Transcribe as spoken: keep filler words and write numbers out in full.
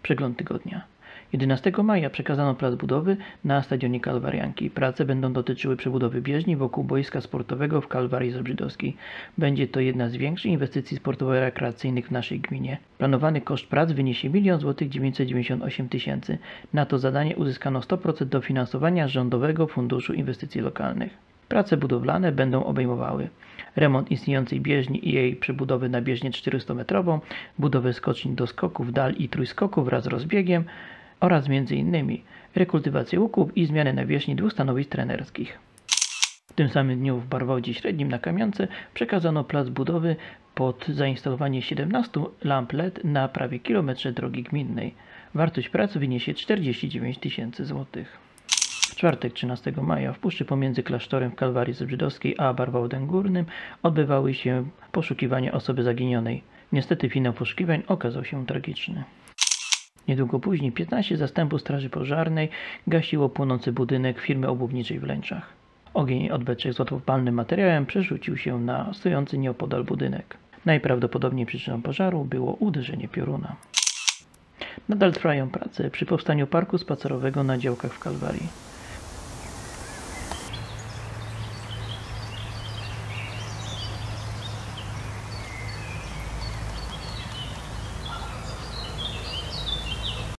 Przegląd tygodnia. jedenastego maja przekazano plac budowy na stadionie Kalwarianki. Prace będą dotyczyły przebudowy bieżni wokół boiska sportowego w Kalwarii Zebrzydowskiej. Będzie to jedna z większych inwestycji sportowo-rekreacyjnych w naszej gminie. Planowany koszt prac wyniesie milion złotych dziewięćset dziewięćdziesiąt osiem tysięcy. Na to zadanie uzyskano sto procent dofinansowania z Rządowego Funduszu Inwestycji Lokalnych. Prace budowlane będą obejmowały remont istniejącej bieżni i jej przebudowę na bieżnię czterystometrową, budowę skoczni do skoków dal i trójskoków wraz z rozbiegiem oraz między innymi rekultywację łuków i zmianę nawierzchni dwóch stanowisk trenerskich. W tym samym dniu w Barwodzie Średnim na Kamiance przekazano plac budowy pod zainstalowanie siedemnastu lamp L E D na prawie kilometrze drogi gminnej. Wartość pracy wyniesie czterdzieści dziewięć tysięcy złotych. W czwartek trzynastego maja w puszczy pomiędzy klasztorem w Kalwarii Zebrzydowskiej a Barwoudem Górnym odbywały się poszukiwania osoby zaginionej. Niestety finał poszukiwań okazał się tragiczny. Niedługo później piętnaście zastępów straży pożarnej gasiło płonący budynek firmy obuwniczej w Lęczach. Ogień od beczek z łatwopalnym materiałem przerzucił się na stojący nieopodal budynek. Najprawdopodobniej przyczyną pożaru było uderzenie pioruna. Nadal trwają prace przy powstaniu parku spacerowego na działkach w Kalwarii.